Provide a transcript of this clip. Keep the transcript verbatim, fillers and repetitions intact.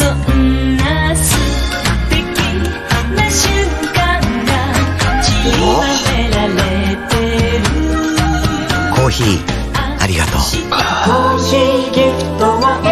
そんな素敵な瞬間がちりばめられてる。 コーヒーありがとう。 コーヒーギフトは